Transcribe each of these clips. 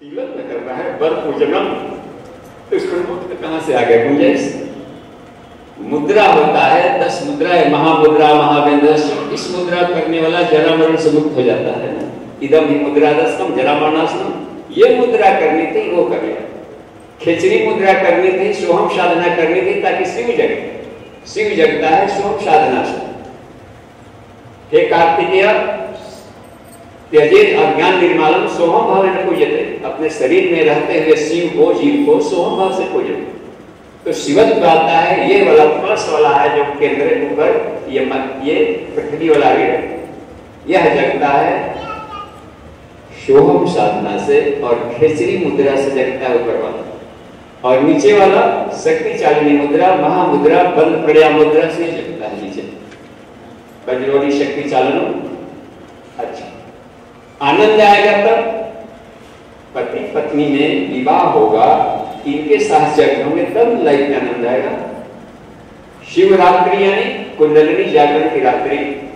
तिलक न करना है वर पूजनम, तो इसको मुक्त कहां से आ गया गुंजाइश? मुद्रा होता है 10 मुद्रा है, महामुद्रा महावेंद्रस्व। इस मुद्रा करने वाला जरा मरण से मुक्त हो जाता है ना। इदम ही मुद्रा दस्कम जरा मरणासनम, ये मुद्रा करनी थी वो कर लिया। खिचड़ी मुद्रा करनी थी, सोहम साधना करनी थी ताकि शिव जगे। शिव जगता है सोहम साधना से। हे कार्तिकेय त्यजेत अज्ञान निर्मालम सोहम भाव न पूजते, अपने शरीर में रहते हुए शिव को जीव को सोहम भाव से पूजते। तो शिवत्व आता है, ये वाला प्लस वाला है जो केंद्र ऊपर ये पृथ्वी वाला रीढ़, यह जगता है सोहम साधना से और खिचड़ी मुद्रा से जगता है ऊपर वाला। और नीचे वाला शक्ति चालिनी मुद्रा महामुद्रा बंद प्रड़या मुद्रा से जगता है नीचे वज्रोड़ी शक्ति चालनो। अच्छा, आनंद आएगा तब पति पत्नी में विवाह होगा, इनके साथ जग होंगे तब लाइफ में आनंद आएगा। शिवरात्रि यानी कुंडलिनी जागरण की रात्रि,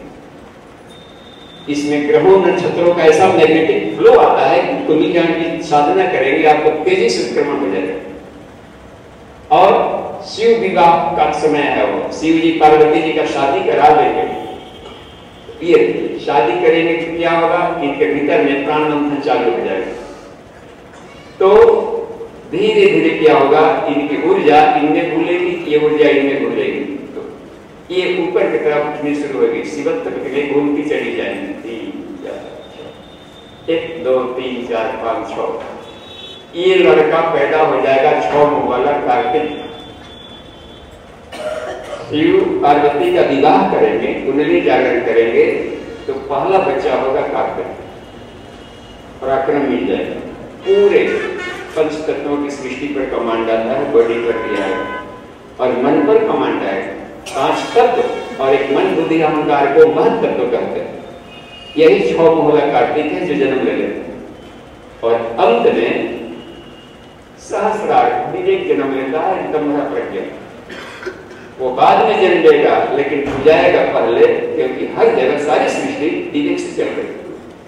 इसमें ग्रहों नक्षत्रों का ऐसा मैग्नेटिक फ्लो आता है कि कुंडली की साधना करेंगे आपको तेजी से उत्क्रमण हो जाएगा। और शिव विवाह का समय है, वो शिव जी पार्वती जी का शादी करा देंगे। ये शादी करेंगे तो क्या होगा, इनके भीतर में प्राण मंथन चालू हो जाएगा। तो धीरे धीरे क्या होगा, इनकी ऊर्जा इनमें घुलेगी, ये ऊर्जा इनमें घुलेगी, तो ये ऊपर की तरफ उठनी शुरू होगी, शिवत्व के लिए घूमती चली जाएंगी। 1 2 3 4 5 6, ये लड़का पैदा हो जाएगा 6 मुंह वाला कार्तिक। शिव पार्वती का विवाह करेंगे, कुंडली जागरण करेंगे, तो पहला बच्चा होगा कार्तिक। पराक्रम मिल जाएगा, पूरे पंच तत्वों की सृष्टि पर कमांड आता है, बॉडी पर भी आएगा और मन पर कमांड आएगा। 5 तत्व और एक मन बुद्धि अहंकार को महत तत्व कहते हैं। यही 6 मुहला कार्तिक है जो जन्म ले लेते हैं। और अंत में सहस्रार विवेक जन्म लेता है, ब्रह्म प्रज्ञा। वो बाद में जन्म लेगा लेकिन पूजाएगा पहले, क्योंकि हर जगह सारी सृष्टि विवेक से चल रही है।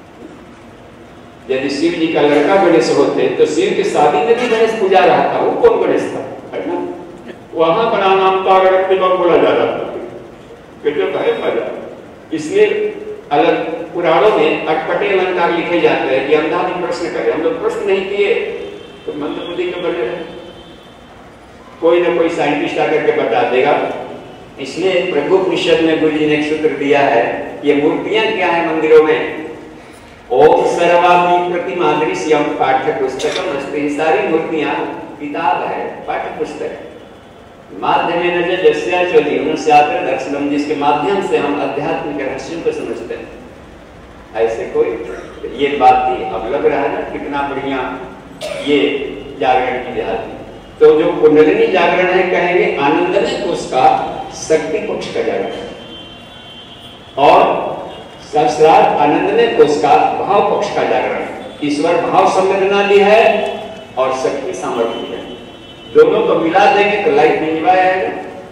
यदि शिव जी का लड़का गणेश होते तो शिव की शादी में भी गणेश पूजा रहा था। वो कौन गणेश था, है ना? वहां बड़ा नाम था बोला जा रहा था, मजा। इसलिए अलग पुराणों में अटपटे अलंकार लिखे जाते हैं कि अंधा भी प्रश्न करे। हम लोग प्रश्न नहीं किए तो मंदबुद्धि के बने रहे, कोई ना कोई साइंटिस्ट आकर के बता देगा। इसलिए प्रभु उपनिषद में गुरु जी ने एक सूत्र दिया है, ये मूर्तियां क्या है मंदिरों में, ओम सर्वापि प्रतिमा दृश्यम पाठ्य पुस्तकम अस्ति। सारी मूर्तियां किताब है, पाठ्य पुस्तक है। माध्यमेन जस्या च जीवनस्यात्र दर्शनम, जिसके माध्यम से हम अध्यात्म के रहस्यों को समझते हैं। ऐसे कोई ये बात थी, अब लग रहा है ना कितना बढ़िया ये जागरण की विधान। तो जो कुंडलिनी जागरण है कहेंगे आनंदमय कोश का शक्ति पक्ष का जागरण, और सहस्रार आनंदमय कोश का भाव पक्ष का जागरण। ईश्वर भाव संवेदना भी है और शक्ति सामर्थ्य भी है। दोनों को मिला देंगे तो लाइफ में निभाया जाएगा।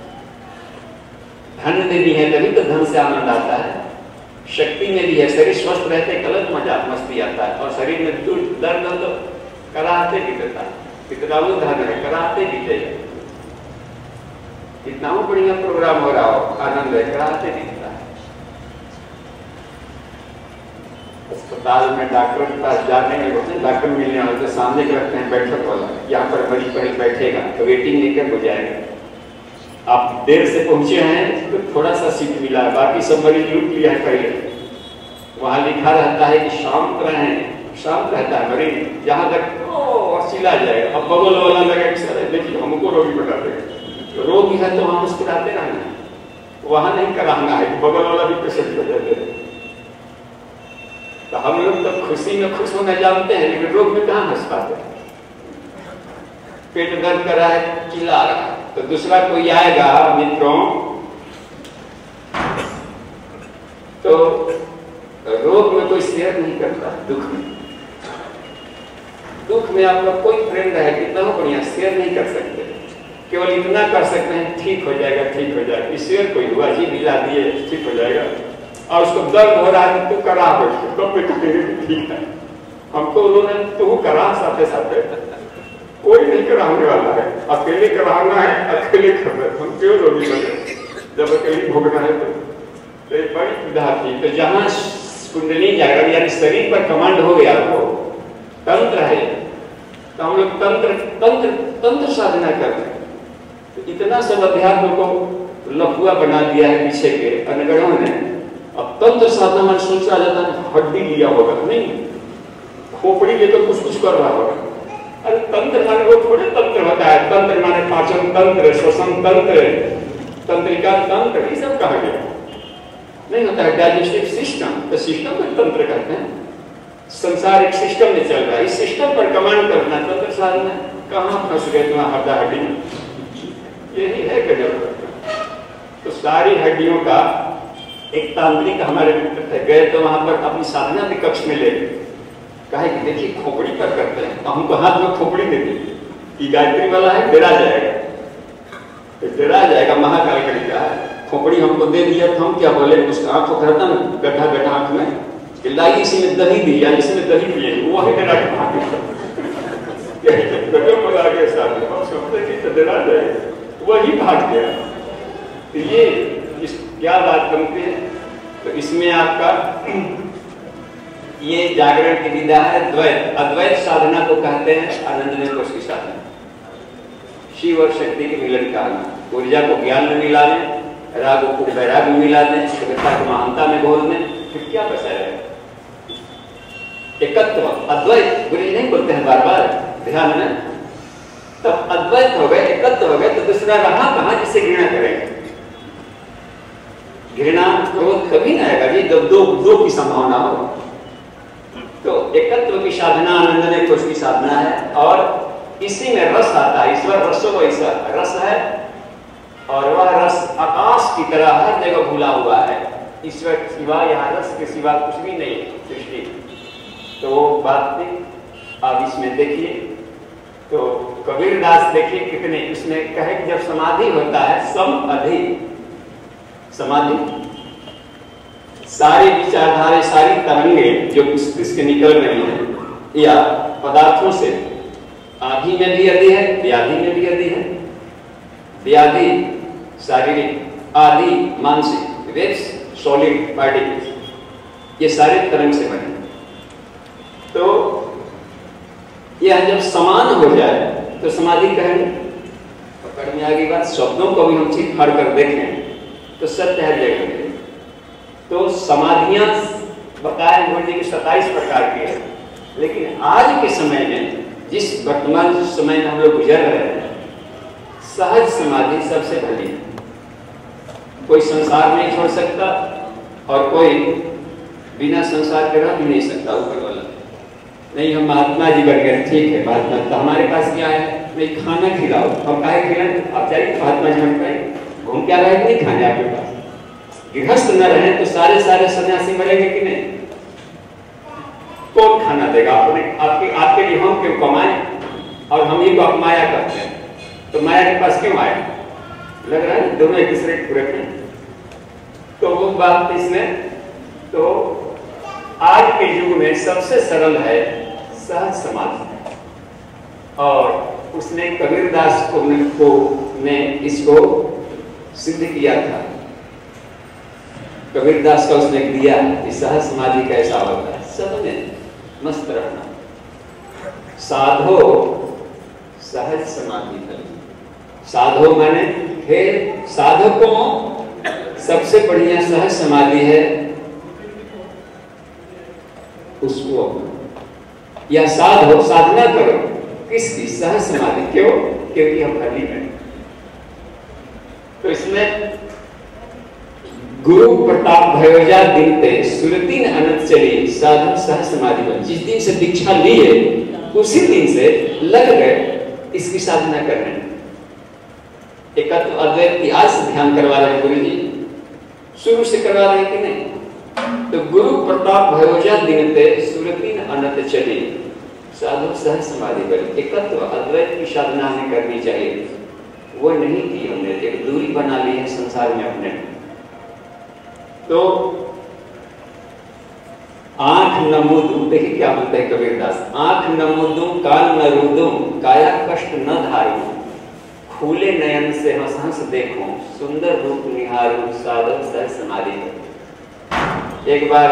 धन देनी है तभी तो धन से आनंद आता है, शक्ति में भी है। शरीर स्वस्थ रहते गलत मजा मस्ती आता है, और शरीर में दर्द हो तो कराते बीतता है। कितना वो धन है, कराते बीतेगा। कितना बढ़िया प्रोग्राम हो रहा हो, आनंद है, कराते बीतता है। अस्पताल में डॉक्टर के पास जाने में होते हैं, डॉक्टर मिलने वाले तो सामने रखते हैं बैठक वाला, यहाँ पर मरीज पहले बैठेगा तो वेटिंग लेकर हो जाएगा। आप देर से पहुंचे हैं तो थोड़ा सा सीट मिला है, बाकी सब मरीज लूट लिया है पहले। वहां लिखा रहता है कि शांत रहें, शांत रहता है मरीज, जहां तक चिल्ला जाएगा। अब बगल वाला लगा कि सर देखिए हमको रोगी बता देगा, रोगी है तो हम मुस्कुराते रहना, वहां नहीं कराना है, बगल वाला भी पेशेंट हो जाते हैं। तो हम लोग तो खुशी में खुश होना जानते हैं, लेकिन रोग में कहां हंस पाते हैं। पेट दर्द कर रहा है, चिल्ला रहा है, तो दूसरा कोई आएगा मित्रों तो रोग में कोई शेयर नहीं करता, दुख में आप लोग कोई फ्रेंड है कितना बढ़िया शेयर नहीं कर सकते, केवल इतना कर सकते हैं ठीक हो जाएगा, ठीक हो जाएगा। इस शेयर कोई हुआ जी मिला दिए ठीक हो जाएगा, और उसको दर्द हो रहा है तो करा हो, ठीक है। हमको उन्होंने तो करा साथे साथे, कोई नहीं कराने वाला है, अकेले कराना है, अकेले करना, हम क्यों रोगी बने जब अकेले भोगना है। तो एक बड़ी विधा थी। तो जहाँ कुंडली जागरण यानी शरीर पर कमांड हो गया तो तंत्र है, तो हम लोग तंत्र तंत्र तंत्र साधना करते हैं। तो इतना सब अध्यात्म को लफुआ बना दिया है पीछे के अनगढ़ों ने। अब तंत्र साधना मन सोचा जाता है हड्डी लिया होगा, नहीं, खोपड़ी लेकर कुछ कुछ कर रहा होगा। अरे तंत्र माने वो थोड़े तंत्र होता है, तंत्र माने पाचन तंत्र, श्वसन तंत्र, तंत्रिका तंत्र, ये सब कहा गया नहीं होता है। डाइजेस्टिव सिस्टम, तो सिस्टम को तंत्र कहते हैं। संसार एक सिस्टम में चल रहा है, इस सिस्टम पर कमांड करना तंत्र साधना। कहाँ फंस गए तुम्हारा हड्डा हड्डी में, यही है गजब। तो सारी हड्डियों का एक तांत्रिक हमारे मित्र थे, गए तो वहां पर अपनी साधना के कक्ष में ले कहा कि देखिए खोपड़ी पर करते हैं, तो हमको हाथ में खोपड़ी दे दी कि गायत्री वाला है, डरा जाएगा, तो डरा जाएगा, महाकाल कड़ी का है। खोपड़ी हमको दे दिया तो हम क्या बोले, उसका आंख को करता ना गड्ढा गड्ढा आंख में, लाई इसी में दही दी या इसमें दही पिए, वो है डरा के भाग गया साथ, हम सोचते कि तो डरा जाए, वही भाग गया। तो ये क्या बात बनती है। तो इसमें आपका ये जागरण की विधा है द्वैत। अद्वैत साधना को कहते हैं आनंदमय कोश की साधना, शिव और शक्ति के मिलन का, ऊर्जा को ज्ञान में मिला दें, राग को वैराग में मिला दें, सभ्यता को महानता में घोल दें, फिर क्या बचा रहेगा। एकत्व अद्वैत गुरु नहीं बोलते हैं बार बार, ध्यान में। तब अद्वैत हो गए, एकत्व हो गए, तो दूसरा रहा कहां जिसे घृणा करेंगे। घृणा क्रोध कभी ना आएगा जी जब दो की संभावना हो। तो एकत्व की साधना आनंदमय कोश की साधना है, और इसी में रस आता है। ईश्वर रसो वैसा रस है, और वह रस आकाश की तरह हर जगह भूला हुआ है। ईश्वर के सिवा, यहाँ रस के सिवा कुछ भी नहीं सृष्टि। तो वो बात थी, आप इसमें देखिए। तो कबीर दास देखिए कितने उसमें कहे कि जब समाधि होता है सम अधि समाधि, सारी विचारधारे, सारी तरंगे जो किसके निकल रही हैं या पदार्थों से, आधि में भी अधि है, व्याधि में भी अधि है। व्याधि शारीरिक, आदि मानसिक, वेव्स सॉलिड पार्टिकल्स, ये सारे तरंग से बने। तो यह जब समान हो जाए तो समाधि कहेंगे। पकड़ में आ गई बात। शब्दों को भी हम चीज फाड़ कर देखें तो सत्य है जगह में। तो समाधियां बताए गुरु जी की 27 प्रकार की है, लेकिन आज के समय में जिस वर्तमान समय में हम लोग गुजर रहे हैं, सहज समाधि सबसे भली है। कोई संसार नहीं छोड़ सकता और कोई बिना संसार के रह भी नहीं सकता। ऊपर वाला नहीं, हम महात्मा जी बन गए, ठीक है महात्मा, तो हमारे पास क्या है, नहीं खाना खिलाओ, हम काहे खिलाएं, आप चाहिए महात्मा जी हम कहें घूम क्या रहे, नहीं खाने आपके पास। गृहस्थ न रहे तो सारे सन्यासी मरेंगे कि नहीं, कौन खाना देगा आपने, आपके लिए हम क्यों कमाएं, और हम ही को आप माया करते हैं, तो माया के पास क्यों आए, लग रहा है दोनों एक दूसरे के पूरक हैं। तो वो बात इसमें, तो आज के युग में सबसे सरल है सहज समाधि, और उसने कबीरदास को ने इसको सिद्ध किया था। कबीरदास का उसने दिया कि सहज समाधि कैसा होता है, सब में मस्त रहना। साधो सहज समाधि करो। साधो माने फिर साधकों सबसे बढ़िया सहज समाधि है उसको, या साधो साधना करो किसकी, सहज समाधि। क्यों, क्योंकि हम खाली हैं। तो इसमें गुरु प्रताप भयोजा दिन पे सुरतीन अनंत चली साधन सहज समाधि बन। जिस दिन से दीक्षा लिए उसी दिन से लग गए इसकी साधना करने। एकत्व अद्वैत की आज से ध्यान करवा रहे हैं गुरु जी, शुरू से करवा रहे हैं कि नहीं। तो गुरु प्रताप भयोजा दिन पे सुरतीन अनंत चली साधु सहज समाधि बनी। एकत्व अद्वैत की साधना हमें करनी चाहिए, वो नहीं की हमने, एक दूरी बना ली है संसार में अपने। तो आंख न मूंदूं, देखिए क्या बोलते हैं कबीरदास, आंख न मूंदूं कान न रूंदूं काया कष्ट न धारूं, खुले नयन से हंस हंस देखूं सुंदर रूप निहारूं साधक सह समाधि। एक बार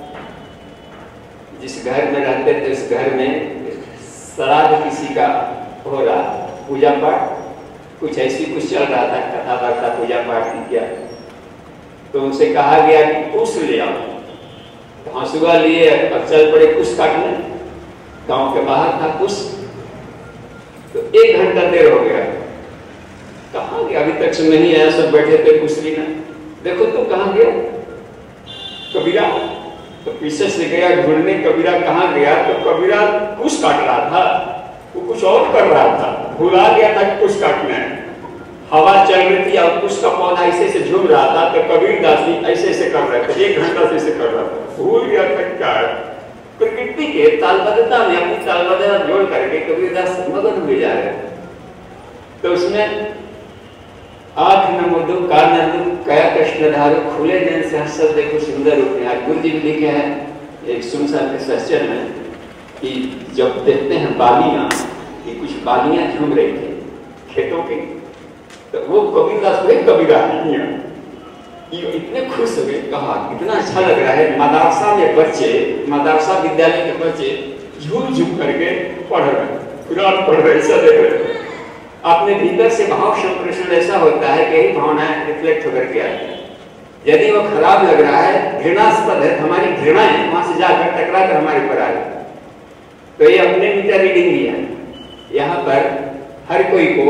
जिस घर में रहते थे उस घर में श्राद्ध किसी का हो रहा, पूजा पाठ कुछ ऐसी कुछ चल रहा था, कथा वार्ता पूजा पाठ किया, तो उनसे कहा गया कि कुश ले आओ। तो हंसुआ लिए और चल पड़े कुश काटने। गांव के बाहर था कुश, तो 1 घंटा देर हो गया, कहाँ गया, अभी तक से नहीं आया, सब बैठे थे कुश लेना। देखो तो कहाँ गया कबीरा, तो पीछे से गया ढूंढने, कबीरा कहाँ गया, तो कबीरा कुश काट रहा था, वो कुछ और कर रहा था, भुला गया था कि कुश काटना है। हवा चल रही थी और कुश का पौधा ऐसे से झूम रहा था, तो कबीरदास जी ऐसे ऐसे कर रहे थे, 1 घंटा से ऐसे कर रहा था, भूल गया था क्या है। प्रकृति के तालबद्धता में अपनी तालबद्धता जोड़ करके कबीरदास मगन हुए जा रहे थे। तो उसमें आंख न मूंदूं कान न रूंदूं काया कष्ट न धारूं, खुले नयन से हंस हंस देखूं सुंदर रूप निहारूं। गुरु जी भी लिखे हैं एक सुनसान के सच्चर में कि जब देखते हैं बालियां, कि कुछ बालियां झूम रही थी खेतों की, तो वो कबीरदास को कबीरा ये इतने खुश हो गए, कहा इतना अच्छा लग रहा है, मदरसा में बच्चे, मदरसा विद्यालय के बच्चे झूम झूम करके पढ़ रहे, कुरान पढ़ रहे, ऐसा देख रहे। अपने भीतर से भाव संप्रेषण ऐसा होता है कि यही भावनाएं रिफ्लेक्ट होकर के आती है। यदि वो खराब लग रहा है, घृणास्पद है, हमारी घृणाएं वहां से जाकर टकरा कर हमारे ऊपर आ गई। तो ये अपने मीटर रीडिंग ही है। यहाँ पर हर कोई को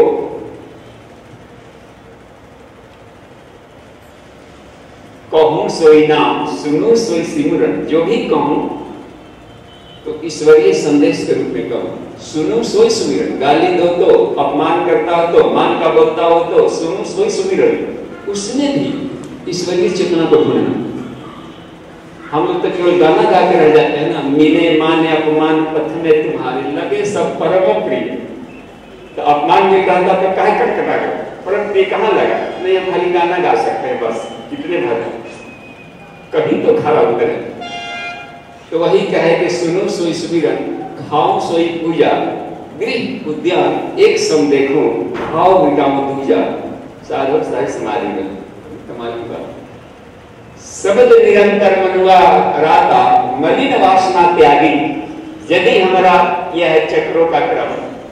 कहूं सोई नाम सुनूं सोई सिमरन, जो भी कहूं तो ईश्वरीय संदेश के रूप में कहूं, सुनूं सोई सुमिरन, गाली दो तो, अपमान करता हो तो, मान का बोलता हो तो, सुनूं सोई सुमिरन, उसमें भी ईश्वरीय चेतना को ढूंढना। हम लोग तो केवल गाना गा के रह जाते हैं ना, मिले माने अपमान पथ में तुम्हारे लगे सब परम प्रिय, तो अपमान में कहता तो काहे कटकटा गया, परम प्रिय कहाँ लगा, नहीं हम खाली गाना गा सकते हैं बस, कितने भर कभी तो खरा उतरे। तो वही कहे कि सुनो सोई सुमिरन, खाओ सोई पूजा, गृह उद्यान एक सम देखो, भाव विटामो दूजा, साधक सह समाधि में। कमाल की बात। शब्द निरंतर मनुआ राता, मलिन वासना त्यागी, यदि हमारा यह है चक्रों का क्रम।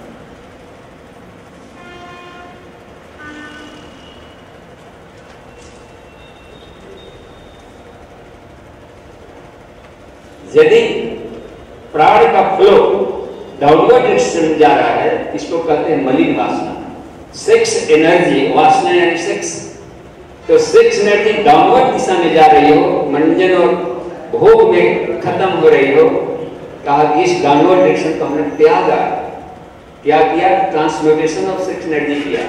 यदि प्राण का फ्लो डाउनवर्ड डायरेक्शन में जा रहा है, इसको कहते हैं मलिन वासना। सेक्स एनर्जी, वासना यानी सेक्स, तो सेक्स एनर्जी डाउनवर्ड दिशा में जा रही हो, मंजन और भोग में खत्म हो रही हो, कहा कि इस डाउनवर्ड डायरेक्शन को हमने त्यागा। क्या किया? ट्रांसम्यूटेशन ऑफ सेक्स एनर्जी किया।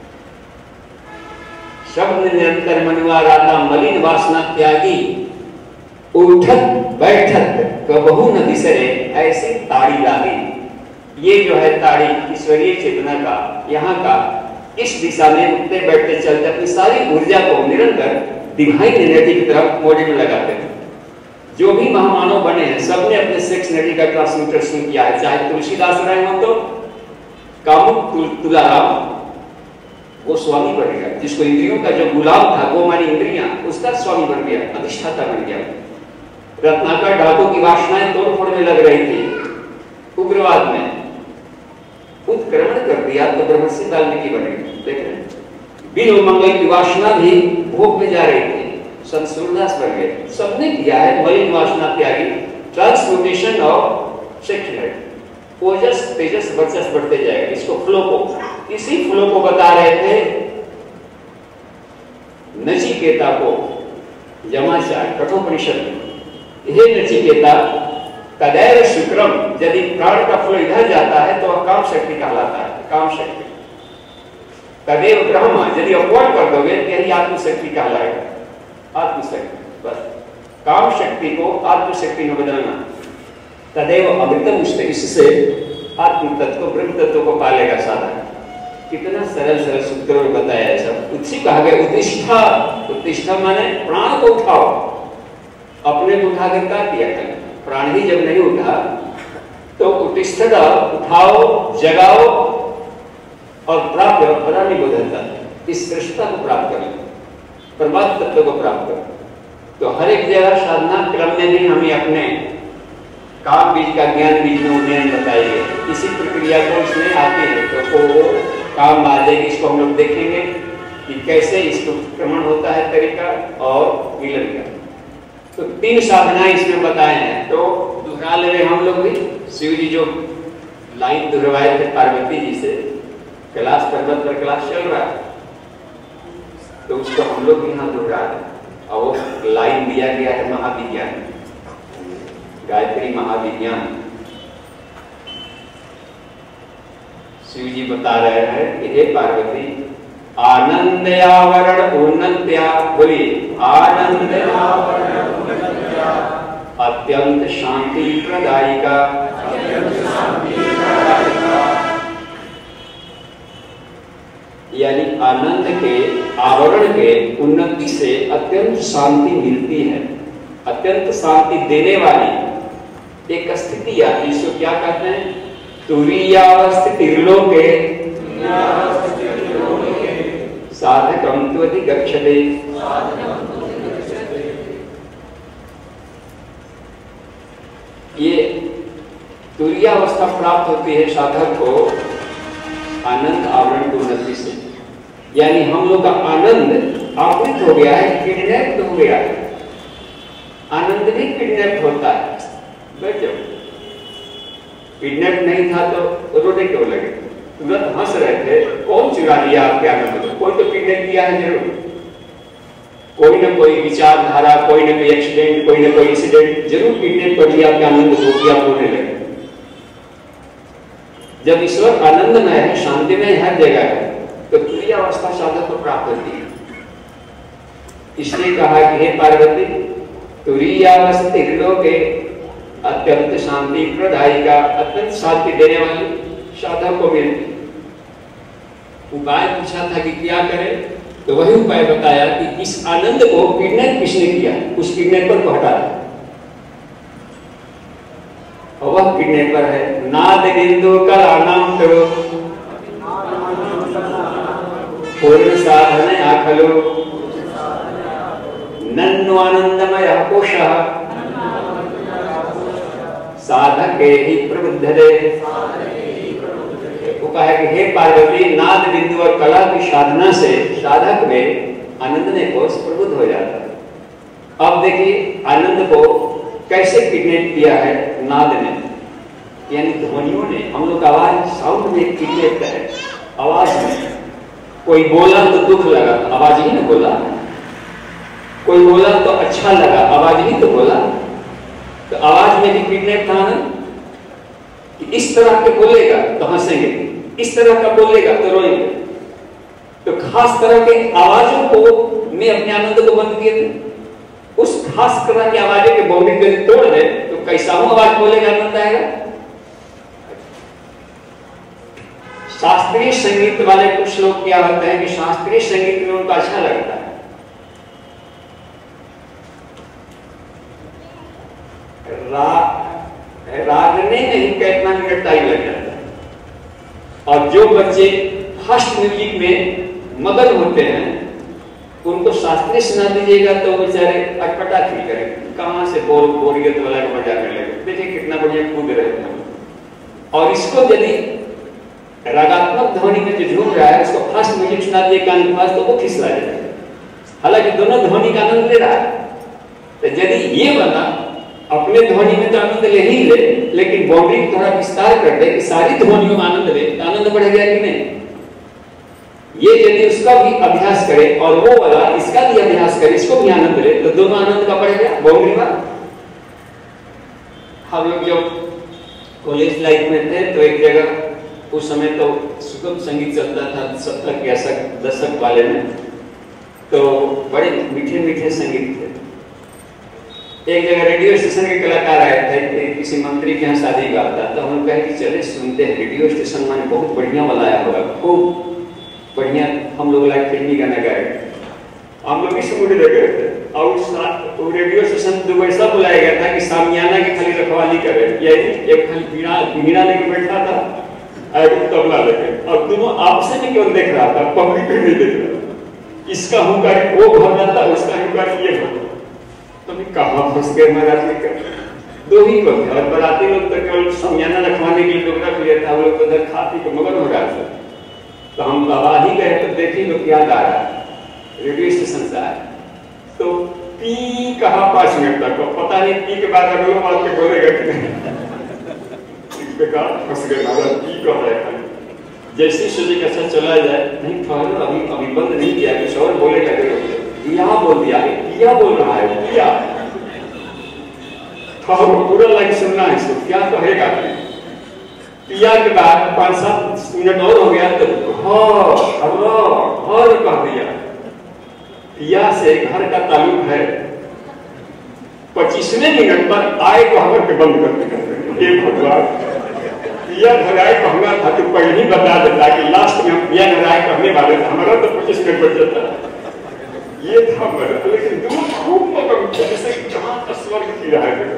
शब्द निरंतर मनुआ राता, मलिन वासना त्यागी, उठत बैठत कबहू न बिसरे, ऐसी ताड़ी लागी। ये जो है ताड़ी ईश्वरीय चेतना का, यहाँ का इस दिशा में उठते बैठते चलते अपनी सारी ऊर्जा को निरंतर डिवाइन एनर्जी की तरफ मोड़े में लगाते हैं। जो भी महामानव बने हैं सबने अपने सेक्स एनर्जी का ट्रांसम्यूटेशन किया है। चाहे तुलसीदास रहे हो तो कामुक तुलाराम वो स्वामी बन गया, जिसको इंद्रियों का जो गुलाम था वो मानी इंद्रियां, उसका स्वामी बन गया, अधिष्ठाता बन गया। रत्नाकर डाकू की वासनाएं तोड़फोड़ में लग रही थी, उग्रवाद में उत्क्रमण कर दिया तो ब्रह्मर्षि वाल्मीकि बने। देख रहे हैं, बिन मंगल की वासना भी भोग में जा रही थी, संत सूरदास बन गए। सबने किया है मलिन वासना त्यागी, ट्रांसम्यूटेशन ऑफ सेक्स, ओजस तेजस वर्चस बढ़ते जाएगा। इसको फ्लो को, इसी फ्लो को बता रहे थे नचिकेता को यमाचार्य कठोपनिषद में। हे नचिकेता, तदैव शुक्रम, यदि प्राण का फ्लो इधर जाता है तो वह काम शक्ति कहलाता है, काम शक्ति। तदेव ब्रह्म, यदि अपवर्ड कर दोगे तो यही आत्मशक्ति कहलाएगा, आत्मशक्ति। बस काम शक्ति को आत्मशक्ति में बदलना। तदेव अमृतम, इससे आत्म तत्व ब्रह्म तत्व को पालेगा साधक। कितना सरल सरल सूत्रों में बताया है सब। उसी कहा गया उत्तिष्ठा, उत्तिष्ठा माने प्राण को उठाओ। अपने को उठाकर क्या किया था? प्राण ही जब नहीं उठा तो उत्तिष्ठत, उठाओ, जगाओ और प्राप्त पता नहीं बोधता, इस श्रेष्ठता को प्राप्त करें, परमात्म तत्व को प्राप्त करें। तो हर एक जगह साधना क्रम में भी हमें अपने काम बीज का ज्ञान बीज में उन्नयन बताइए, इसी प्रक्रिया को इसमें आती है। तो वो काम आ जाएगी, इसको हम लोग देखेंगे कि कैसे इसको क्रमण होता है तरीका और मिलन का। तो 3 साधनाएं इसमें बताए हैं, तो दोहरा ले रहे हम लोग भी। शिव जी जो लाइन दोहराए थे पार्वती जी से, कैलाश पर्वत पर कैलाश चल रहा है, तो उसको हम लोग यहाँ दोहरा रहे हैं। और लाइन दिया गया है महाविज्ञान, गायत्री महाविज्ञान। शिव जी बता रहे हैं कि हे पार्वती, आनंद आवरण उन्नत्या, बोलिए आनंद आवरण उन्नत्या, अत्यंत शांति प्रदायिका, यानी आनंद के आवरण के उन्नति से अत्यंत शांति मिलती है। अत्यंत शांति देने वाली एक स्थिति आती है, इसको क्या कहते हैं? तुरीयावस्थितिर्लोके साधकं त्वधिगच्छते। ये तुरीयावस्था प्राप्त होती है साधक को आनंद आवरण की उन्नति से, यानी हम लोग का आनंद आवृत हो गया है, किडनैप हो गया है। आनंद भी किडनैप होता है। बैठ जाओ, किडनैप नहीं था तो रोने क्यों लगे? तुरंत हंस रहे थे, कौन चुरा लिया आपके आनंद को? कोई तो किडनैप किया है जरूर, कोई ना कोई विचारधारा, कोई ना कोई एक्सीडेंट, कोई ना कोई इंसिडेंट जरूर किडनैप कर लिया आपके आनंद को कि आप रोने लगे। जब ईश्वर आनंदमय है, शांतिमय हर जगह है, तो तुरीय अवस्था साधक को प्राप्त होती है। इसलिए कहा कि हे पार्वती, तुरीयावस्थितिर्लोके अत्यंत शांति प्रदायिका, अत्यंत शांति देने वाली साधक को मिलती। उपाय पूछा था कि क्या करें, तो वही उपाय बताया कि इस आनंद को किडनैप किसने किया, उस किडनैपर को हटा दे। और वह किडनैपर है नाद बिंदु कलानाम करो पूर्ण साधन आखलो नन्नु आनंदमय कोशः साधके ही प्रबुद्धते। वो कहा कि हे पार्वती, नाद बिंदु और कला की साधना से साधक में आनंदमय कोश प्रबुद्ध हो जाता है। अब देखिए आनंद को कैसे किडनैप किया है नाद ने, यानी ध्वनियों ने। हम लोग आवाज साउंड में किडनैप है। आवाज में कोई बोला तो दुख लगा, आवाज ही ना बोला। कोई बोला तो अच्छा लगा, आवाज ही तो बोला। तो आवाज में भी किडनैप था ना, कि इस तरह के बोलेगा तो हंसेंगे, इस तरह का बोलेगा तो रोएंगे। तो खास तरह के आवाजों को में अपने आनंद को बंद किए थे। उस खास तरह की आवाजों के बाउंड्री को तोड़ दे तो कैसा हूं आवाज बोलेगा, आनंद आएगा। शास्त्रीय संगीत वाले कुछ लोग क्या होते हैं कि शास्त्रीय संगीत में उनको अच्छा लगता है, रागने में ही कितना मिनट टाइम लग जाता है। और जो बच्चे फास्ट म्यूजिक में मगन होते हैं उनको शास्त्रीय सुना दीजिएगा तो बेचारे अटपटा फील करेंगे, कहां से बोरियत वाला बजा कर लगे। देखिए कितना बढ़िया कूद रहे हैं। और इसको यदि रागात्मक ध्वनि में जो झूम रहा है उसको फास्ट म्यूजिक सुना दिए कान के पास तो वो खिसला जाएगा, हालांकि दोनों ध्वनि का आनंद ले रहा है। तो यदि ये बना अपने ध्वनि में तो आनंद ले ही ले, लेकिन बाउंड्री थोड़ा विस्तार कर दे कि सारी ध्वनियों में आनंद ले, तो आनंद बढ़ गया कि नहीं? ये यदि उसका भी अभ्यास करे और वो वाला इसका भी अभ्यास करे, इसको भी आनंद ले, तो दोनों आनंद का बढ़ गया बाउंड्री में। हम लोग जब कॉलेज लाइफ में थे तो एक जगह उस समय तो सुगम संगीत चलता था 70 के दशक वाले में, तो बड़े मीठे मीठे संगीत थे। एक जगह रेडियो स्टेशन के कलाकार आए थे, किसी मंत्री के यहाँ शादी का था, तो हम कहे कि चले सुनते हैं, रेडियो स्टेशन मैंने बहुत बढ़िया बनाया होगा, खूब बढ़िया हम लोग लाइक फिल्मी गाना गाए। हम लोग इस मूड लगे थे। और रेडियो स्टेशन तो ऐसा बुलाया गया था कि सामियाना की खाली रखवाली करे, यानी एक खाली बीना लेके बैठा था और तबला लेके, और दोनों आपसे में केवल देख रहा था, पब्लिक भी नहीं देख रहा था। इसका हुंकार वो भर जाता, उसका हुंकार ये भर। तो मैं कहाँ फंस गए महाराज ने कर। दो ही को थे और बराती लोग तो केवल सामियाना रखवाने के लिए लोग रख लिया था, वो लोग तो उधर खा पी के मगन हो रहा था। तो हम बाबा ही गए तो देखी लोग याद आ रहा है, रेडियो स्टेशन से आया तो पी कहा 5 मिनट तक, पता नहीं पी के बाद अगले बात के बोलेगा कि नहीं। बेकार फंस गए महाराज, पी कह रहे हैं। जैसे सोचे कि अच्छा चला जाए, नहीं ठहरो, अभी बंद नहीं किया, कुछ और बोलेगा जरूर। यहाँ बोल दिया, पिया बोल रहा है, पिया। ठहरो, पूरा लाइन सुनना है इसको, क्या कहेगा। पिया के बाद 5-7 मिनट और हो गया तो घर कह दिया। पिया से घर का ताल्लुक है। 25वें मिनट पर आए को हमारे पे बंद करते ये भगवान, पिया घर आए कहना था तो पहले ही बता देता कि लास्ट में हम पिया घर आए कहने वाले थे, हमारा तो 25 मिनट बच जाता। ये था मेरा, लेकिन दूर खूब मगन जैसे जहां का स्वर्ग की रहा है।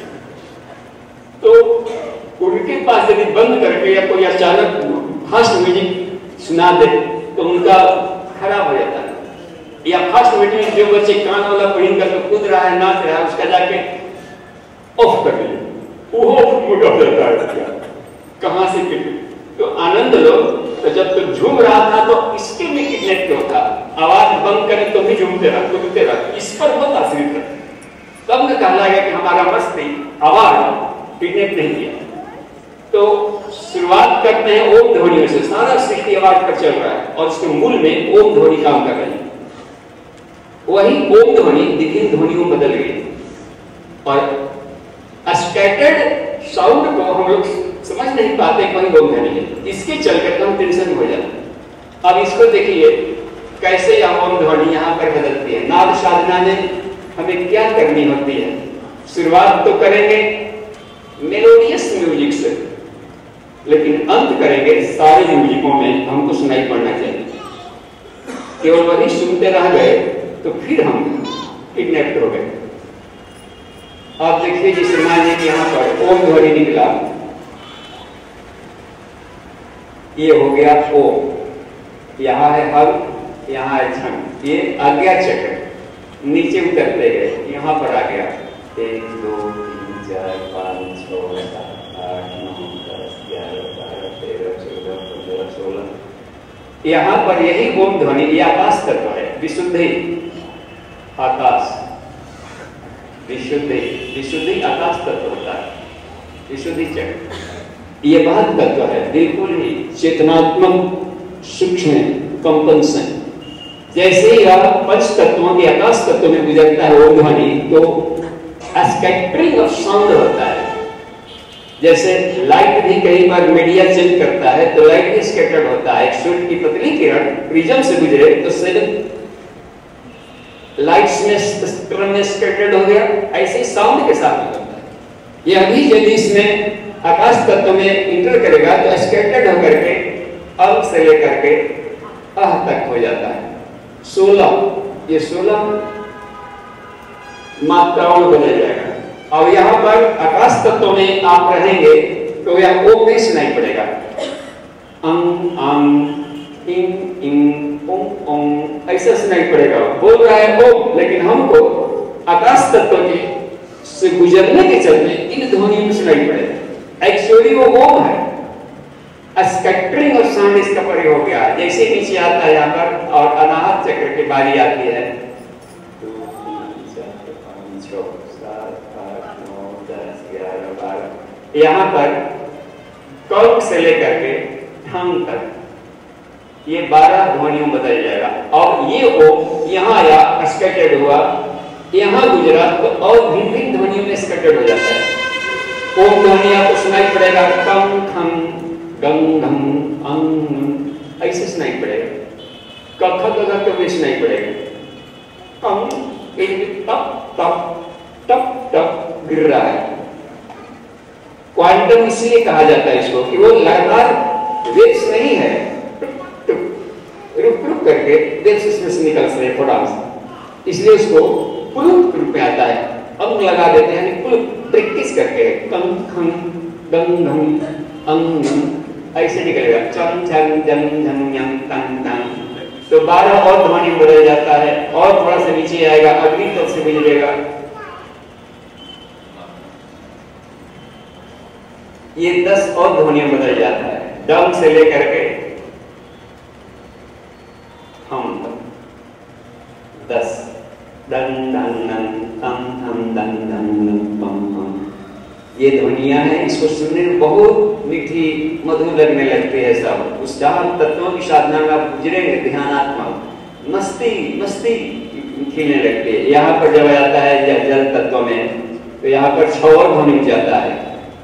तो उनके पास यदि बंद करके या कोई अचानक फास्ट म्यूजिक सुना दे तो उनका खराब हो जाता है। या फास्ट म्यूजिक जो बच्चे कान वाला पहन कर तो कूद रहा है, नाच रहा है, उसका जाके ऑफ कर दिया, वो मूड ऑफ जाता है। कहां से तो आनंद लो। तो जब तो झूम रहा था तो इसके में किडनैप क्यों था, आवाज बंद करे तो भी झूमते रहा, इस पर बहुत आश्रित रहा। तब न कहला गया कि हमारा मस्ती आवाज किडनैप नहीं किया। तो शुरुआत करते हैं ओम ध्वनि से, सारा सृष्टि आवाज पर चल रहा है और उसके मूल में ओम ध्वनि काम कर रही है। वही ओम ध्वनि विभिन्न ध्वनियों में बदल गई और स्कैटर्ड साउंड को हम लोग समझ नहीं पाते कहीं ओम ध्वनि है, इसके चलकर हम टेंशन हो जाते हैं। अब इसको देखिए कैसे यह ओम ध्वनि यहाँ पर बदलती है। नाद साधना में हमें क्या करनी होती है, शुरुआत तो करेंगे मेलोडियस म्यूजिक से, लेकिन अंत करेंगे सारे म्यूजिकों में हमको सुनाई पड़ना चाहिए। केवल वही सुनते रह गए तो फिर हम किडनैप हो गए। आप देखिए जिसे मानिए कि यहाँ पर ओम ध्वनि निकला, ये हो गया ओम, यहाँ है हल, यहाँ है झन, ये आज्ञा चक्र नीचे उतरते गए, यहाँ पर आ गया 1 2 3 4 5 6 7 8 9 10 11 12 13 14 15 16। यहाँ पर यही ओम ध्वनि, ये आकाश तत्व है, विशुद्धि आकाश, विशुद्धि आकाश तत्व होता है, विशुद्धि चक्र ये बात तत्व है, बिल्कुल ही चेतनात्मक सूक्ष्म कंपन से। जैसे ही आप पंच तत्वों के आकाश तत्व में गुजरता है ओम ध्वनि तो स्कैटरिंग ऑफ साउंड होता है। जैसे लाइट भी कई बार मीडिया चेंज करता है तो लाइट भी स्कैटर्ड होता है। एक सूर्य की पतली किरण प्रिज्म से गुजरे तो लाइट्स में स्पेक्ट्रम में स्कैटर्ड हो गया, ऐसे ही साउंड के साथ होता है। यह भी यदि इसमें आकाश तत्व में इंटर करेगा तो स्कैटर्ड होकर के अल से लेकर के अह तक हो जाता है। 16 ये 16 मात्राओं में बदल जाएगा। और यहाँ पर आकाश तत्व में आप रहेंगे तो यह ओम नहीं सुनाई पड़ेगा, अंग अंग इंग इंग ओम ओम ऐसा सुनाई पड़ेगा। बोल रहा है ओम, लेकिन हमको आकाश तत्व के से गुजरने के चलते इन ध्वनियों में सुनाई पड़ेगा। एक्चुअली वो ओम है, स्कैटरिंग ऑफ साउंड इसका प्रयोग हो गया। जैसे नीचे आता है यहाँ पर और अनाहत चक्र की बारी आती है 2 3 4 5 6 7 8 9 10 11 12, यहाँ पर कल्प से लेकर के ढंग तक ये 12 ध्वनियों बदल जाएगा। और ये ओम यहाँ आया स्कैटर्ड हुआ, यहाँ गुजरा तो और भिन्न भिन्न ध्वनियों में स्कैटर्ड हो जाता है। ओम ध्वनि आपको सुनाई पड़ेगा कम खम गंग घम अंग ऐसे सुनाई पड़ेगा। कख गग तो भी सुनाई पड़ेगा। कम टप टप टप टप गिर रहा है। क्वांटम इसलिए कहा जाता है इसको कि वो लगातार वेव्स नहीं है, रुक रुक करके वेव्स इसमें से निकल रहे फटाक से, इसलिए उसको प्लुत रूप में आता है, अंग लगा देते हैं, प्लुत प्रैक्टिस करके कंग खंग गंग घंग अंग ऐसे निकलेगा, चंग छंग जंग झंग यंग तंग तंग। तो 12 और ध्वनि बदल जाता है, और थोड़ा सा नीचे आएगा, अगली तक से मिलेगा। ये 10 और ध्वनियां बदल जाता है, डम से लेकर के हम 10 दन दन दन तम थम दन दन पम पम, ये ध्वनियां हैं। इसको सुनने में बहुत मीठी मधुर लगने लगती है। सब उस 4 तत्वों की साधना में आप गुजरेंगे, ध्यानात्मक मस्ती मस्ती खिलने लगती है। यहाँ पर जब आता है जल तत्व में, तो यहाँ पर 6 और ध्वनि जाता है,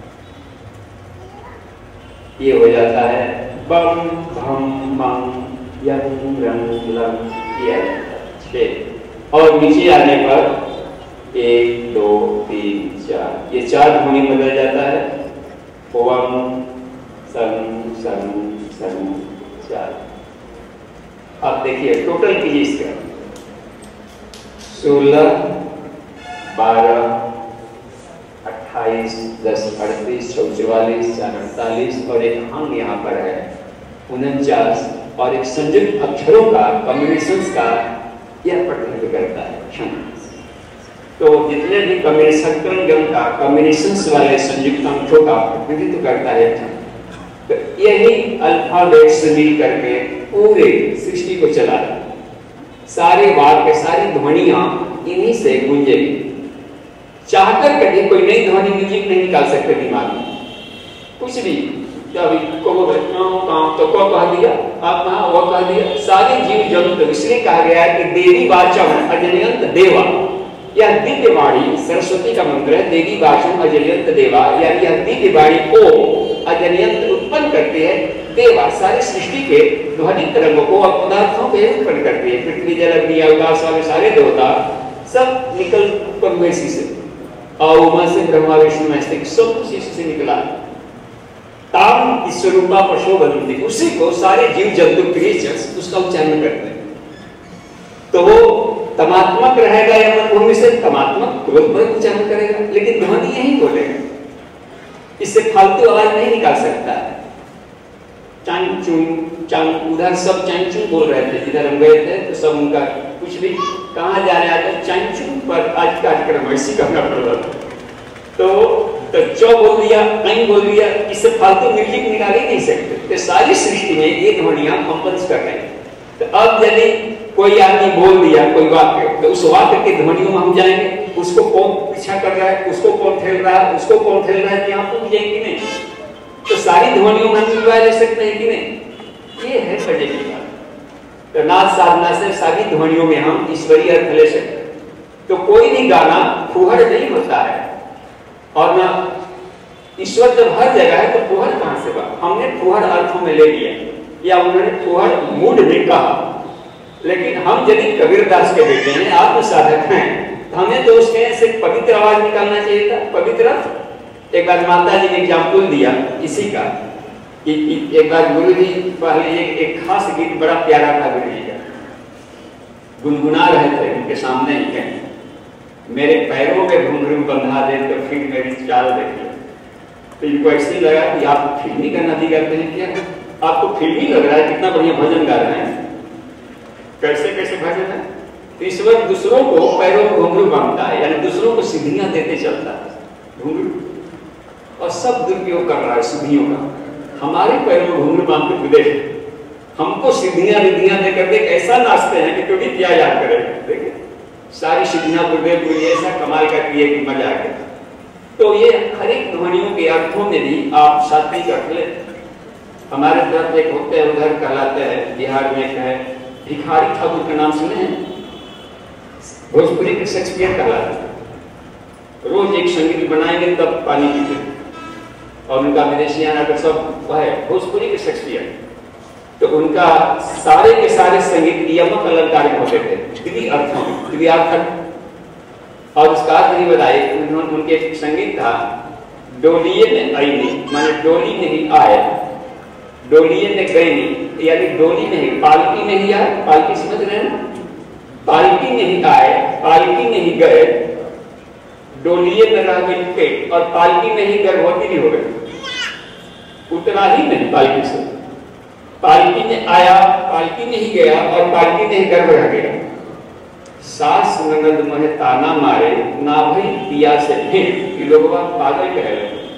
ये हो जाता है बम भम मम यंग रंग लंग, ये 6। और नीचे आने पर 1 2 3 4, ये 4 ध्वनि बदल जाता है, ओम सन सन सन 4। अब देखिए टोटल कीजिए इसका, 16 12 28 10 38 44 4 48 और एक अंग यहाँ पर है 49, और एक संयुक्त अक्षरों का कॉम्बिनेशंस का यह प्रतिनिधित्व करता है क्षण। तो जितने भी कॉम्बिनेशंस वाले संयुक्त अंकों का प्रतिनिधित्व करता है, तो यही अल्फाबेट से मिल करके पूरे सृष्टि को चला। सारे वाक्य सारी ध्वनियां इन्हीं से गूंजेगी। चाहकर कभी कोई नई ध्वनि म्यूजिक नहीं निकाल सकते दिमाग में, कुछ भी तो को कह दिया, आप कहा वो कह दिया, सारे जीव जंतु। इसलिए कहा गया है कि देवी वाचम अजनयंत देवा, यह दिव्य वाणी सरस्वती का मंत्र है। देवी वाचम अजनयंत देवा, यानी यह दिव्य वाणी को अजनयंत उत्पन्न करती है। देवा सारी सृष्टि के ध्वनि तरंगों को और पदार्थों को उत्पन्न करती है। पृथ्वी जल अग्नि आकाश वाले सारे देवता सब निकल उत्पन्न हुए इसी से, और उमा से ब्रह्मा विष्णु महेश सब कुछ इसी से निकला। ताम स्वरूपा पशु बनती, उसी को सारे जीव जंतु क्रिएचर्स उसका उच्चारण करते हैं। तो वो तमात्मक रहेगा या मन से तमात्मक तुरंत उच्चारण करेगा, लेकिन ध्वनि यही बोलेगा, इससे फालतू आवाज नहीं निकाल सकता। चांग चुंग चांग, उधर सब चांग चुंग बोल रहे थे, जिधर हम गए थे तो सब उनका कुछ भी कहाँ जा रहे हैं, चांग चुंग पर आज कार्यक्रम ऐसी करना पड़ रहा था। तो चौ बोल दिया, कहीं बोल दिया, इससे फालतू म्यूजिक निकाल ही नहीं सकते। तो सारी सृष्टि में ये ध्वनियां कंपल्स कर रहे हैं। तो अब यदि कोई आदमी बोल दिया कोई वाक्य, तो उस वाक्य की ध्वनियों में हम जाएंगे, उसको कौन पीछा कर रहा है, उसको कौन ठेल रहा है, उसको कौन ठेल रहा है, यहाँ पूछ जाएंगे नहीं। तो सारी ध्वनियों में हम ले सकते हैं कि नहीं, ये है बजे की बात। तो नाद साधना से सारी ध्वनियों में हम ईश्वरीय अर्थ ले सकते हैं। तो कोई भी गाना फुहड़ नहीं होता है, और ना ईश्वर जब हर जगह है तो फुहड़ कहां से बा? हमने फुहड़ अर्थों में ले लिया, या उन्होंने फुहड़ मूड में कहा। लेकिन हम यदि कबीरदास के बेटे हैं, आत्म साधक हैं, तो हमें तो उसके से पवित्र आवाज निकालना चाहिए था, पवित्र। एक बार माता जी ने एग्जाम्पल दिया इसी का, कि एक बार गुरु जी पहले एक खास गीत बड़ा प्यारा था गुरु जी का, गुनगुना रहे थे उनके सामने ही कहीं, मेरे पैरों में घुंघरू बंधा दे तो फिर मेरी चाल देखिए। तो इनको ऐसे लगा कि आप फिल्मी गाना भी करते हैं क्या, आपको फिल्मी लग रहा है, कितना बढ़िया भजन गा रहे हैं, कैसे कैसे भजन है। तो ईश्वर दूसरों को पैरों में घुंघरू बांधता है, यानी दूसरों को सिद्धियां देते चलता है घुंघरू, और सब दुरुपयोग कर रहा है सिद्धियों का। हमारे पैरों में घुंघरू बांध के विदेश हमको सिद्धियां रिद्धियां देकर के ऐसा नाचते हैं कि कभी क्या याद करेगा। देखिए सारी सिद्धियां गुरुदेव को ऐसा कमाल का किए कि मजा आ गया। तो ये हर एक ध्वनियों के अर्थों में भी आप सात्विक अर्थ ले। हमारे तरफ एक होते हैं, उधर कहलाते हैं, बिहार में एक है भिखारी ठाकुर का नाम सुने हैं, भोजपुरी के शेक्सपियर कहलाते हैं। रोज एक संगीत बनाएंगे तब पानी पीते, और उनका विदेशी नाटक सब वह है भोजपुरी के शेक्सपियर। तो उनका सारे के सारे संगीत यमक अलंकार होते थे, द्वि अर्थों में, द्वियार्थक। और उसका अर्थ नहीं बताए, उनके एक संगीत था, डोलिये में आई नहीं, माने डोली में ही आए, डोलिये में गए नहीं, यानी डोली में ही, पालकी में ही आए। पालकी समझ रहे हैं, पालकी नहीं आए, पालकी नहीं गए, डोलिए में रह गई पेट और पालकी में ही गर्भवती भी हो गई, उतना ही नहीं पालकी से, पालकी में आया, पालकी में ही गया और पालकी में ही गर्भ रह गया। सास ननद मोहे ताना मारे, ना भई पिया से भेंट, ये लोग पागल कह रहे हैं।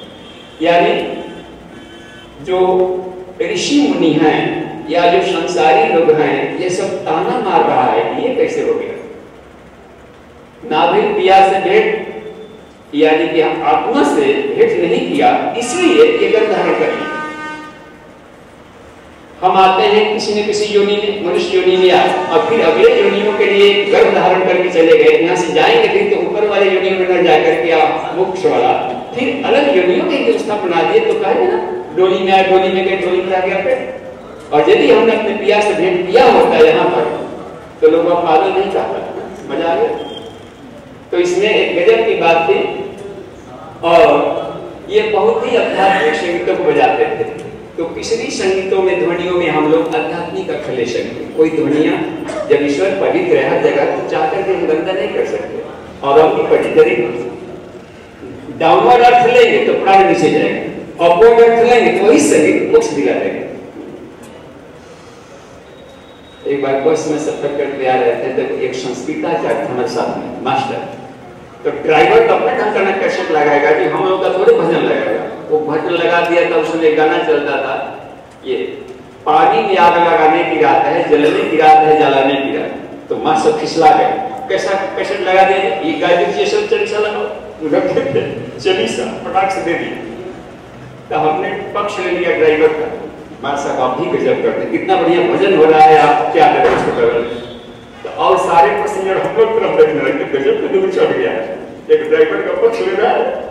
यानी जो ऋषि मुनि हैं या जो संसारी लोग हैं, ये सब ताना मार रहा है, ये कैसे हो गया? ना भई पिया से भेंट, यानी कि हम आत्मा से भेंट नहीं किया, इसलिए ये गर्भ धारण कर लिया। हम आते हैं किसी न किसी योनि में, मनुष्य योनि में आए और फिर अगले योनियों के लिए गर्भ धारण करके चले गए। यहाँ से जाएंगे फिर तो ऊपर वाले योनि में न जाकर के आप मोक्ष वाला, फिर अलग योनियों की व्यवस्था बना दिए तो कहेंगे ना डोली में आए, डोली में गए, डोली में आ गया फिर। और यदि हमने अपने पिया से भेंट किया होता है यहाँ पर, तो लोग पागल नहीं चाहता, मजा आ गया। तो इसमें एक गजब की बात थी और ये बहुत ही आध्यात्मिक संगीतों को बजाते थे। तो किसी संगीतों में, ध्वनियों में हम लोग आध्यात्मिक अखिलेशन, कोई ध्वनिया जब ईश्वर पवित्र है हर जगह तो चाहकर के हम गंदा नहीं कर सकते और हम भी पवित्र डाउनवर्ड अर्थ लेंगे तो प्राण नीचे जाएगा, अपवर्ड अर्थ लेंगे तो वही संगीत मोक्ष दिला देगा। एक बार बस में सफर करते आ रहे थे तो एक संस्कृताचार्य हमारे साथ में मास्टर, तो ड्राइवर तो अपने ढंग का कैसेट लगाएगा कि हम लोग का थोड़े भजन लगाएगा। वो भजन लगा दिया था, उसमें एक गाना चलता था, ये पानी में आग लगाने की रात है, जलने की रात है, जलाने की रात। तो मास्टर फिसला गए, कैसा कैसेट लगा दिया, ये गायत्री चलीसा लगाओ, चलीसा फटाक से दे दिया। तो हमने पक्ष ले लिया ड्राइवर का, मास्टर साहब आप भी गजब करते, कितना बढ़िया भजन हो रहा है, आप क्या करें उसको कर। तो और सारे पैसेंजर हम लोग तरफ देखने लगे, गजब का दूर चढ़ गया है, एक ड्राइवर का पक्ष ले रहा है,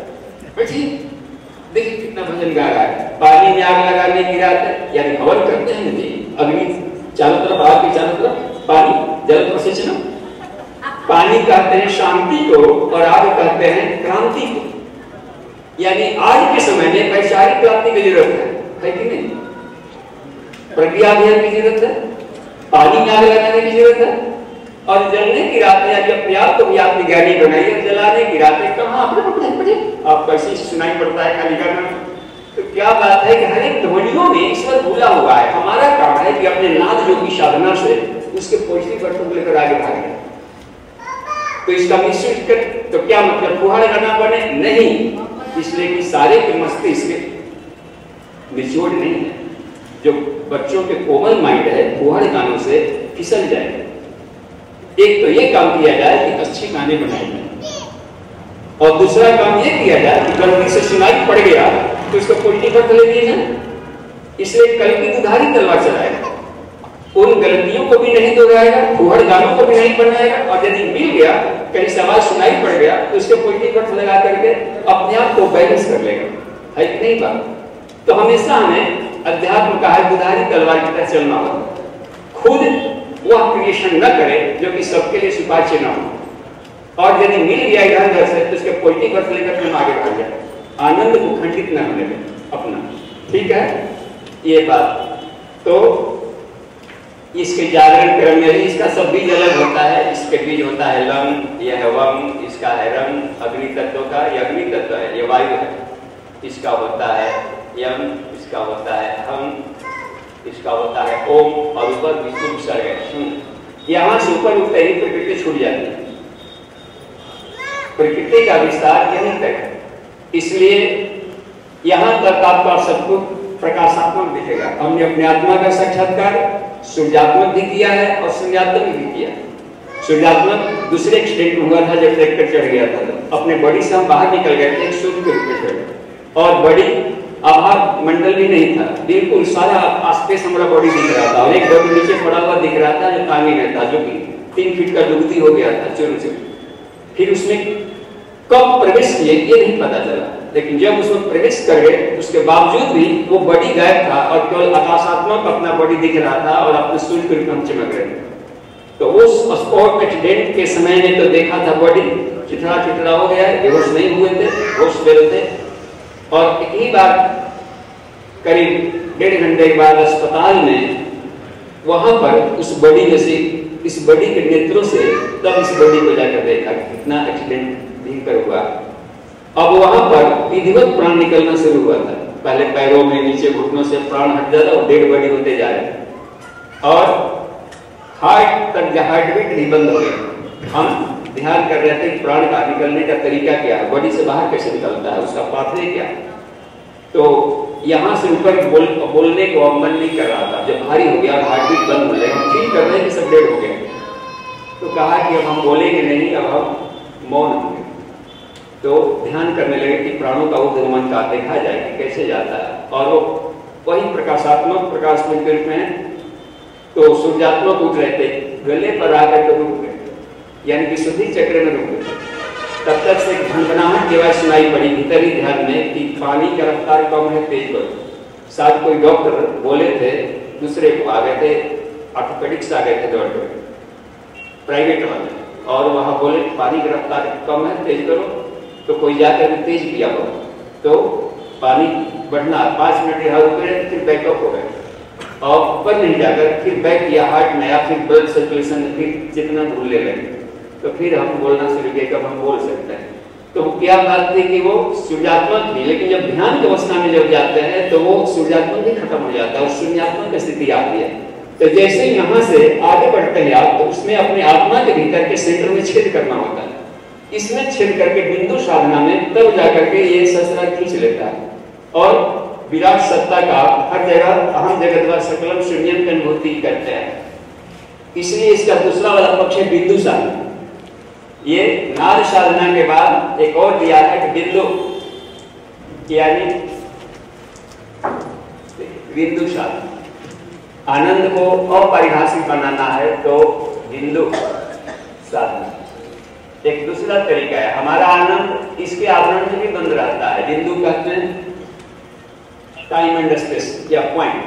देखिए कितना भजन गा रहा है। पानी में आग लगाने की रात है, यानी हवन करते हैं जी, अग्नि चारों तरफ, आग के चारों तरफ पानी, जल प्रसेचन। पानी कहते हैं शांति को और आग कहते हैं क्रांति को। यानी आज के समय में वैचारिक क्रांति की जरूरत है कि नहीं? प्रक्रिया अभियान की जरूरत है, पानी में आग लगाने की जरूरत है और जलने की रात में अपने आप को भी आप ज्ञानी बनाइए। जलाने की रात में कहाँ आप कैसे सुनाई पड़ता है खाली गाना। तो क्या बात है कि हर एक ध्वनियों में ईश्वर भूला हुआ है। हमारा काम है कि अपने नाद योगी साधना से उसके पॉजिटिव अर्थों को लेकर आगे भागे। तो इसका मिसयूज कर तो क्या मतलब फुहार गाना बने नहीं, इसलिए कि सारे के मस्तिष्क निचोड़ नहीं है। जो बच्चों के कोमल माइंड है फुहार गानों से फिसल जाएगा। एक तो ये काम किया जाए कि अच्छे गाने बनाए जाए और दूसरा काम ये किया जाए कि गलती से सुनाई पड़ गया तो उसको पॉजिटिव अर्थ ले दिया जाए। इसलिए कल की दुधारी तलवार चलाएगा, उन गलतियों को भी नहीं दोहराएगा, फुहड़ गानों को भी नहीं बनाएगा और यदि मिल गया कहीं सवाल सुनाई पड़ गया तो उसके पॉजिटिव अर्थ लगा करके अपने आप को बैलेंस कर लेगा। है कि नहीं बात? तो हमेशा हमें अध्यात्म का है दुधारी तलवार की तरह चलना होगा। खुद वह क्रिएशन न करे जो कि सबके लिए सुपाच्य न हो और यदि मिल गया इधर से तो उसके पॉजिटिव अर्थ लेकर हम आगे बढ़ जाए, आनंद को खंडित न होने दें अपना। ठीक है ये बात। तो इसके जागरण क्रम में इसका सब बीज अलग होता है। इसके बीज होता है लम, यह है वम, इसका है रम, अग्नि तत्व का, यह अग्नि तत्व है, यह वायु है। इसका होता है यम, इसका होता है हम, इसका होता है ओम और ऊपर विष्णु विसर्ग है। यहां से ऊपर उठते ही प्रकृति छूट जाती है। प्रकृति का विस्तार यहीं तक है, इसलिए यहां तक आपका सब कुछ प्रकाशात्मक दिखेगा। हमने अपने आत्मा का साक्षात्कार सूर्यात्मक भी किया है और शून्यात्मक भी किया। सूर्यात्मक दूसरे एक्सीडेंट हुआ था जब ट्रैक्टर चढ़ गया था, तो अपने बॉडी से हम बाहर निकल गए थे, एक सूर्य के रूप में चढ़ और बड़ी आभार मंडल भी नहीं था, बिल्कुल सारा स्पेस हमारा बॉडी दिख रहा था और एक बॉडी नीचे पड़ा हुआ दिख रहा था जो तांगे में था, जो कि 3 फीट का डुबकी हो गया था चोर से। फिर उसमें कब प्रवेश किए ये नहीं पता चला, लेकिन जब उसमें प्रवेश कर गए उसके बावजूद भी वो बॉडी गायब था और केवल आकाशात्मक अपना बॉडी दिख रहा था और अपने सूर्य के रूप में चमक रहे थे। तो उस स्पॉट एक्सीडेंट के समय में तो देखा था बॉडी चिथड़ा चिथड़ा हो गया, बेहोश नहीं हुए थे, होश बेल थे। और एक ही बार करीब 1.5 घंटे के बाद अस्पताल में वहां पर उस बॉडी में से इस बॉडी के नेत्रों से तब इस बॉडी को जाकर देखा कितना एक्सीडेंट भयंकर हुआ। अब वहां पर विधिवत प्राण निकलना शुरू हुआ था। पहले पैरों में, नीचे घुटनों से प्राण हट जाता और डेड बॉडी होते जा रहे और हार्ट तक हार्ट बीट भी बंद हो गई। हम ध्यान कर रहे थे कि प्राण का निकलने का तरीका क्या है, बॉडी से बाहर कैसे निकलता है, उसका पाथवे क्या है। तो यहाँ से ऊपर बोलने को अब मन नहीं कर रहा था। जब भारी हो गया, हार्ट बीट बंद हो गए, हम फील कर रहे हैं कि सब डेड हो गए, तो कहा कि अब हम बोलेंगे नहीं, अब हम मौन होंगे। तो ध्यान करने लगे कि प्राणों का उद्गमन का देखा जाए कि कैसे जाता है। और वो वही प्रकाशात्मक प्रकाश के रूप में, तो सूर्यात्मक उठ रहे थे, गले पर आकर के रुक गए, यानी कि शुद्धि चक्र में रुक गए। तब तक से झनझनाहट की आवाज सुनाई पड़ी भीतरी ध्यान में कि पानी का रफ्तार कम है, तेज करो। साथ कोई डॉक्टर बोले थे, दूसरे को आ गए थे, ऑर्थोपेडिक्स आ गए थे डॉक्टर प्राइवेट वाले, और वहां बोले पानी की रफ्तार कम है, तेज करो। तो कोई जाकर तेज किया हो तो पानी बढ़ना 5 मिनट यहाँ रुके, फिर बैकअप हो गए और ऊपर नहीं जाकर फिर बैक किया हार्ट में, या फिर ब्लड सर्कुलेशन फिर जितना भूलने लगे। तो फिर हम बोलना शुरू किया, कब हम बोल सकते हैं। तो क्या बात थी कि वो सूर्यात्मक थी, लेकिन जब ध्यान की अवस्था में जब जाते हैं तो वो सूर्यात्मक ही खत्म हो जाता है और शून्यात्मक स्थिति आती है। तो जैसे यहाँ से आगे बढ़ते हैं आप, तो उसमें अपने आत्मा के भीतर के सेंटर में छेद करना होता है। इसमें छेद करके बिंदु साधना में तब जाकर के ये ससरा खींच लेता है और विराट सत्ता का हर जगह अहम जगत व सकलम शून्यम की अनुभूति करते हैं। इसलिए इसका दूसरा वाला पक्ष है बिंदु साधना। ये नाद साधना के बाद एक और दिया है कि बिंदु, यानी बिंदु साधना। आनंद को अपरिभाषित बनाना है तो बिंदु साधना एक दूसरा तरीका है। हमारा आनंद इसके आवरण में भी बंद रहता है। बिंदु कहते हैं टाइम एंड स्पेस या पॉइंट,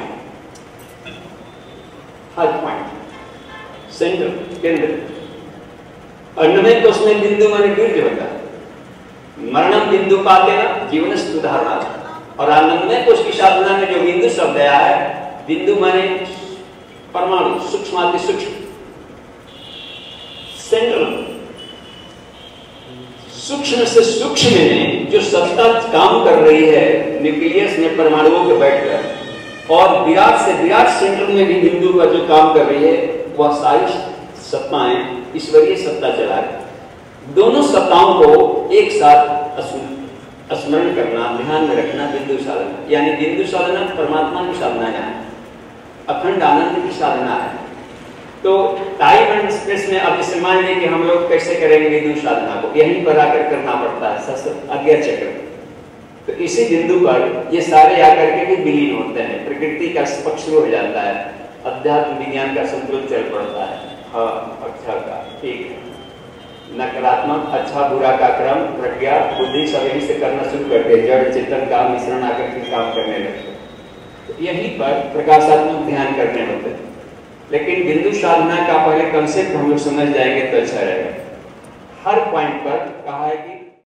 हर पॉइंट, सेंटर, केंद्र। अन्नमय कोश में बिंदु माने बीज होता है। मरणम बिंदु पाते ना जीवन सुधारना। और आनंदमय कोश की साधना में जो बिंदु शब्द आया है, बिंदु माने परमाणु, सूक्ष्म सूक्ष्म, सेंट्रल, सूक्ष्म से सूक्ष्म में जो सत्ता काम कर रही है न्यूक्लियस में परमाणुओं के बैठकर, और विराट से विराट सेंटर में भी बिंदु का जो काम कर रही है, वह सारी सत्ताएं ईश्वरीय सत्ता चला रही। दोनों सत्ताओं को एक साथ स्मरण करना, ध्यान में रखना बिंदु साधना। यानी बिंदु साधना परमात्मा की साधना है, अखंड आनंद की साधना है। तो टाइम एंड स्पेस में अब इसे मान लीजिए कि हम लोग कैसे करेंगे बिंदु साधना को, यहीं पर आकर करना पड़ता है आज्ञा चक्र। तो इसी बिंदु पर ये सारे आकर के भी विलीन होते हैं, प्रकृति का स्पर्श हो जाता है, अध्यात्म विज्ञान का संतुलन चल पड़ता है। हाँ, अच्छा का ठीक है। नकारात्मक अच्छा बुरा का क्रम प्रज्ञा बुद्धि सब यहीं से करना शुरू करते हैं, जड़ चेतन का मिश्रण आकर के काम करने लगते हैं। तो यहीं पर प्रकाशात्मक ध्यान करने होते हैं। लेकिन बिंदु साधना का पहले कंसेप्ट हम लोग समझ जाएंगे तो अच्छा रहेगा। हर पॉइंट पर कहा है कि